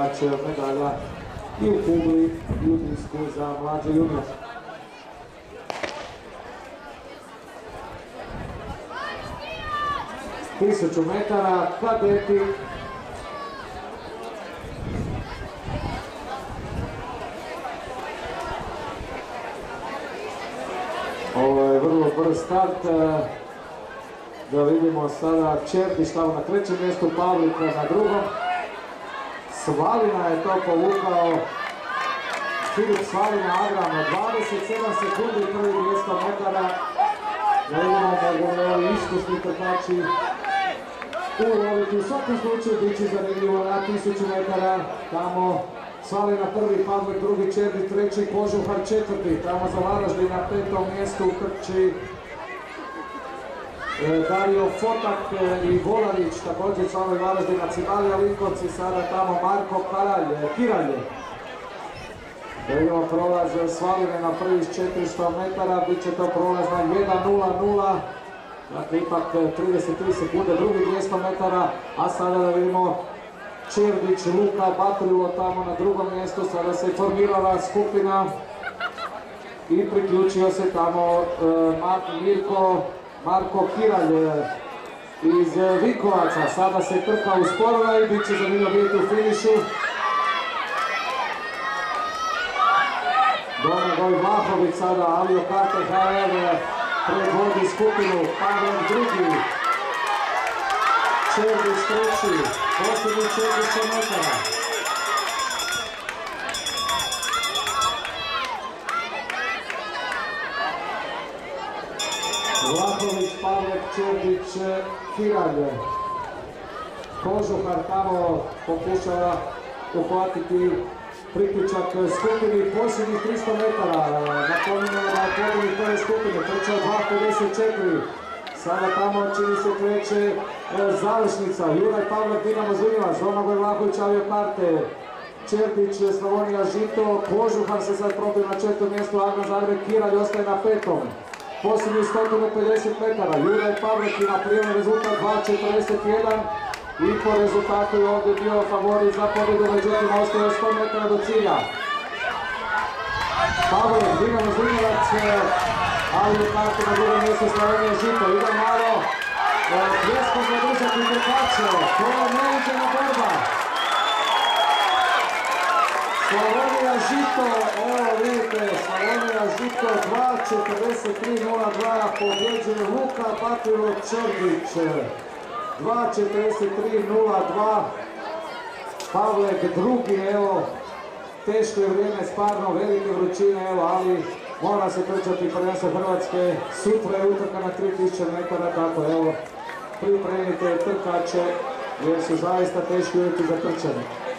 osvajač medalja i u kugli i u disku za mlađe junior. Tisuću metara, kadeti. Ovo je vrlo brz start. Da vidimo sada Čerdić tamo na trećem mjestu, Pavlika na drugom. Svalina je to povukao. Filip Svalina, Agram na 27 sekundi, prvi 200 metara. Da vidimo mogu li ovi iskusni trkači uloviti. U svakom slučaju bit će zanimljivo na 1000 metara. Tamo Svalina prvi, Pavlik drugi, Čerdić treći, Kožuhar četvrti. Tamo za Varaždin na petom mjestu trči Dario Fotak i Volarić, također članovi Varaždina, Cimalija Linkovci, sada tamo Marko Kiralje. Da vidimo prolaz Svaline na prvih 400 metara, bit će to prolaz na 1.00, dakle ipak 33 sekunde, drugi 200 metara, a sada da vidimo Čerdić, Luka, Batrilo tamo na drugom mjestu, sada se formirala skupina i priključio se tamo Marko Kiralj iz Vinkovaca. Sada se trka usporila i bit će zanimljivo biti u finišu. Domagoj Vlahović sada, Alio Karte HR predvodi skupinu, Pavel drugi, Čerdić treći, posljednji 400 metara. Vlahović, Pavlek, Čerdić, Kiralj. Kožuhar tamo pokušava uhvatiti priključak skupini posljednjih 300 metara. Napominjamo da je pobjednik prve skupine, trčao 2.54. Sada tamo čini se kreće završnica. Juraj Pavlek, Dinamo Zunjevac, Domagoj Vlahović, Avio Karte, Čerdić, Slavonija Žito, Kožuhar se sad probio na 4. mjestu, Agran Zagreb, Kiralj ostaje na 5. Posljednji 150 metara, Juraj Pavlek ima prijemni rezultat 2.41 i po rezultatu je ovdje bio favorit za pobjedu, međutim ostaje 100 metara do cilja. Pavlek, Dinamo Zunjevac, Avio Karte na drugom mjestu, Slavonija Žito, ide malo, pljeskom zadržati trkače, to je neviđena borba. Slavonija Žito, evo vidite, Slavonija Žito 2.43.02, pobjeđuje Luka Batrilo Čerdić, 2.43.02, Pavlek drugi, evo, teško je vrijeme, stvarno velike vrućine, evo, ali mora se trčati prvenstvo Hrvatske, sutra je utrka na 3000 metara, tako evo, pripremite trkače jer su zaista teški uvjeti za trčanje.